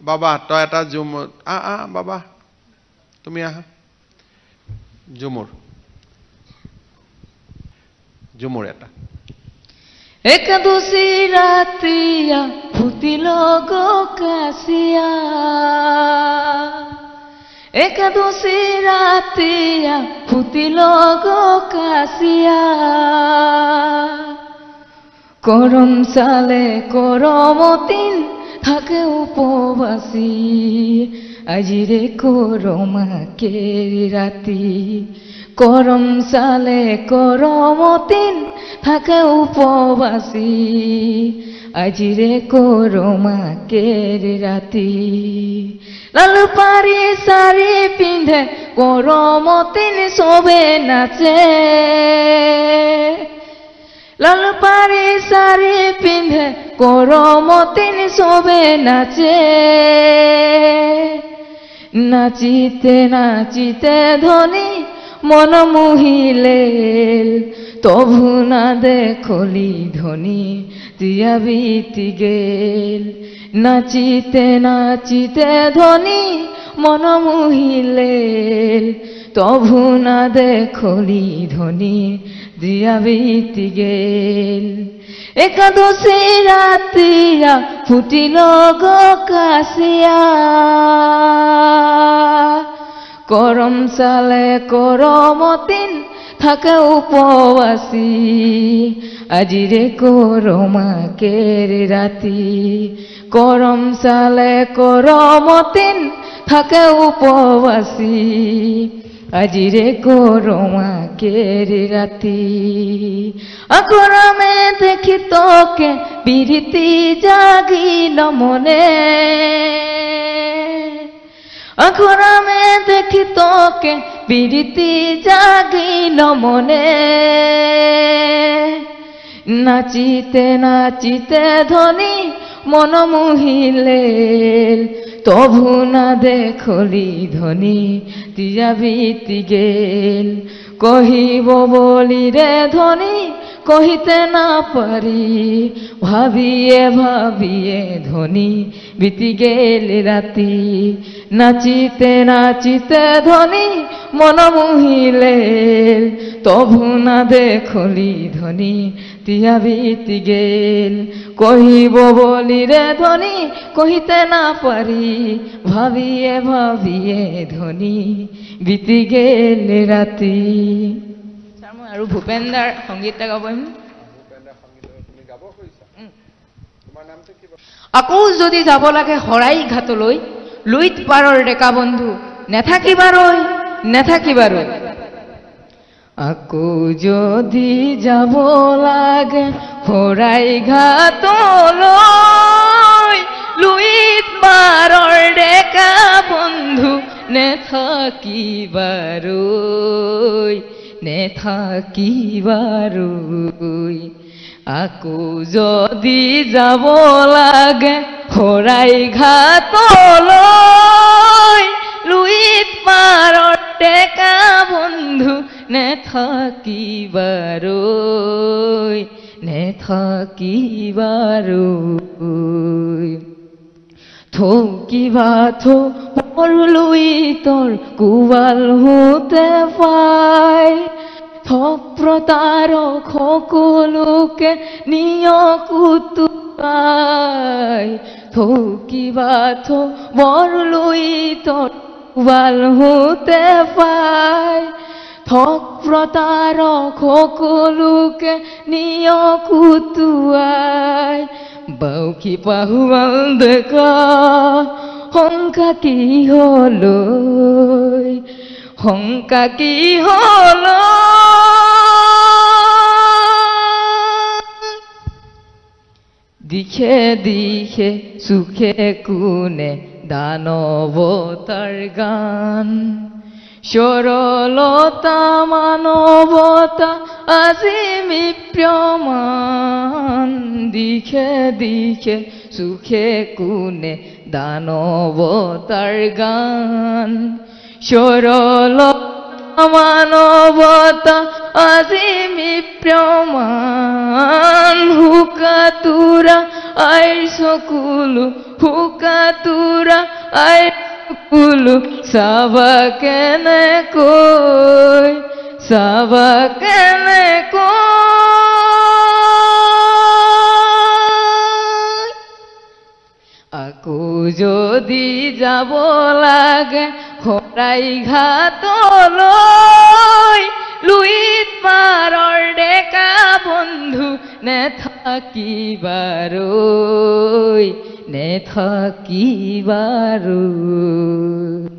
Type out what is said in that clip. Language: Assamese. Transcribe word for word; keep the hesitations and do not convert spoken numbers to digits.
বাবা তই এটা ঝুমুৰ আ আ বাবা তুমি আহা ঝুমুৰ ঝুমুৰ এটা একাদশী রাতিয়া ফুটিল গো কাশিয়া একাদশী রাতিয়া ফুটিল গো কাশিয়া করম সালে করমতিন থাকে উপবাসী আজিরে করমাকে রাতি করম সালে করমতিন থাকে উপবাসী আজিরে করমাকে রাতি লাল পারি শাড়ি পিন্ধে করমতিন সবে নাচে লাল পারি শাড়ি পিন্ধে করমতিন সবে নাচে নাচিতে নাচিতে ধ্বনি মন মুহিলে তবু না দেখলি ধ্বনি দিয়া বিতি গেল নাচিতে নাচিতে ধ্বনি মন মুহিলে তবু না দেখলি ধ্বনি দিয়া বিতি গেল একাদশী রাতিয়া ফুটিল গো কাশিয়া করম সালে করমতিন থাকে উপবাসী আজিরে করমাকে রাতি করম সালে করমতিন থাকে উপবাসী আজিরে করমাকে রাতি আকরামে দেখি তোকে বিরতি জাগিল মনে আকরামে দেখি তোকে বিরতি জাগিল মনে নাচিতে নাচিতে ধ্বনি মন মুহিলে তবু না দেখলি ধ্বনি দিয়া বিতি গেল কহিব বলি রে ধ্বনি কহিতে না পারি ভাবিয়ে ভাবিয়ে ধ্বনি বিতি গেল রাতি নাচিতে নাচিতে ধ্বনি মন মুহিলে তবু না দেখলি ধ্বনি দিয়া বিতি গেল কহিব বলি রে ধ্বনি কহিতে না পারি ভাবিয়ে ভাবিয়ে ধ্বনি বিতি গেল ৰাতি আৰু ভূপেন্দাৰ সংগীত গাব পাৰিম আকৌ যদি যাব লাগে হৰাই ঘাটলৈ লুইত পাৰৰ ডেকা বন্ধু নেথাকিবাৰৈ নেথাকিবাৰৈ আকৌ যদি যাব লাগে হৰাই ঘাটলৈ লুইত পাৰৰ ডেকা বন্ধু নেথাকিবাৰৈ নেথাকিবাৰৈ আকৌ যদি যাব লাগে হৰাই ঘাটলৈ লুইত পাৰৰ ডেকা বন্ধু নেথাকিবাৰৈ নেথাকিবাৰৈ থকিবা থো মোৰ লুইতৰ কোবাল হওঁতে পাই থপ্ৰতাৰক সকলোকে নিয়কুতুৱাই থকিবা থো মোৰ লুইতৰ কোবাল হওঁতে পাই থপ্ৰতাৰক সকলোকে নিয়কুতুৱাই বাউকি পাহুৱাল ডেকা শংকা কি হলৈ শংকা কি হলৈ দিশে দিশে সুখে কোণে দানৱতাৰ গান সৰলতা মানৱতা আজি মিপ্ৰমান দিশে দিশে সুখে কোণে দানৱতাৰ গান সৰলতা মানৱতা আজি মিপ্ৰমান হুকাতুৰা আইৰ চকুলো হুকাতুৰা আইৰ চকুলো চাবা কেনেকৈ চাবা কেনেকৈ আকৌ যদি যাব লাগে খৰাই ঘাটলৈ লুইত পাৰৰ ডেকা বন্ধু নেথাকিবাৰৈ নেথাকিবাৰৈ